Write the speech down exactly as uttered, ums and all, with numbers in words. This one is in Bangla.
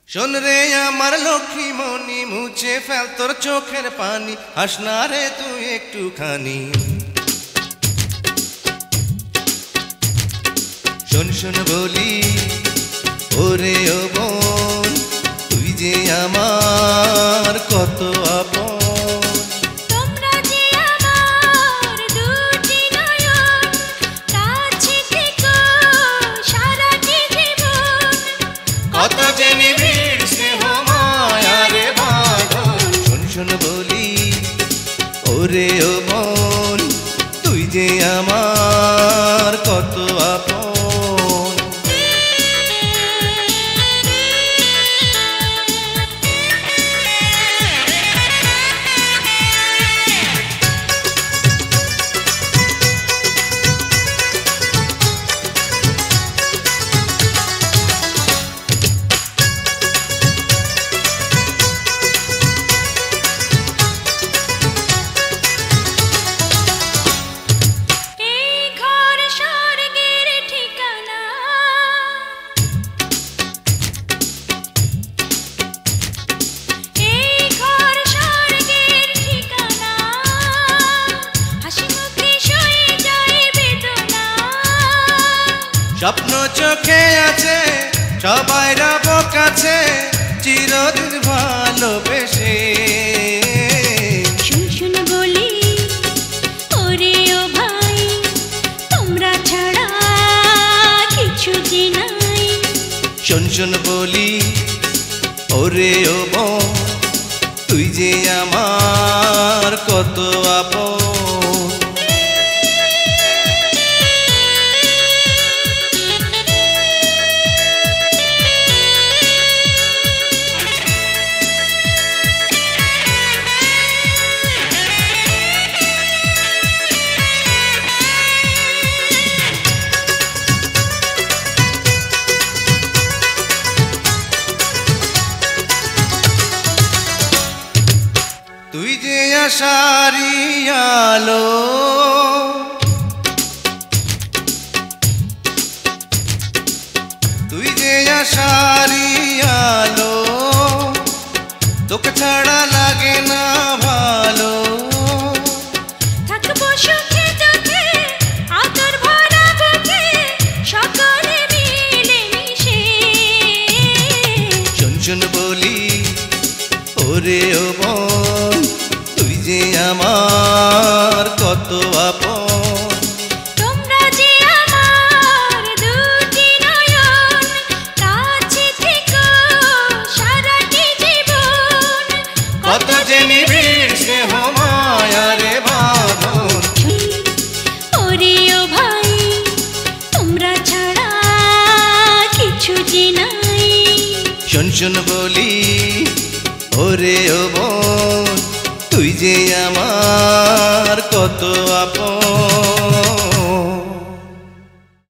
শোন রে আমার লক্ষ্মী মনি মুছে ফেল তোর চোখের পানি হাস না রে তুই একটুখানি শোন শোন বলি ওরে ও বোন তুই যে আমার কত আপন কত যে নিবিড় স্নেহ মায়া রে বাঁধন শোন শোন বলি ওরে ও মন তুই যে আমার কত আপন স্বপ্ন চোখে আছে সবাই রব কাছে চিরদিন ভালোবেসে শুন শুন বলি ওরে ও ভাই তোমরা ছাড়া কিছু যে নাই শোন শোন বলি ওরে ও বোন তুই যে আমার কত আপন তুই যে আশারি আলো তুই যে আশারি আলো তোকে ছাড়া লাগে না ভালো থাকবো সুখে দুঃখে আদর ভরা বুকে সকলে মিলে মিশে শোন শোন বলি ওরে ও বোন তুই যে আমার কত আপন তোমরা যে আমার দুটি নয়ন কাছে থেকো সারাটি জীবন কত যে নিবিড় স্নেহ মায়া রে বাঁধন ওরে ও ভাই তোমরা ছাড়া কিছু যে নাই শোন শোন বলি ওরে ও বোন তুই যে আমার কত আপন।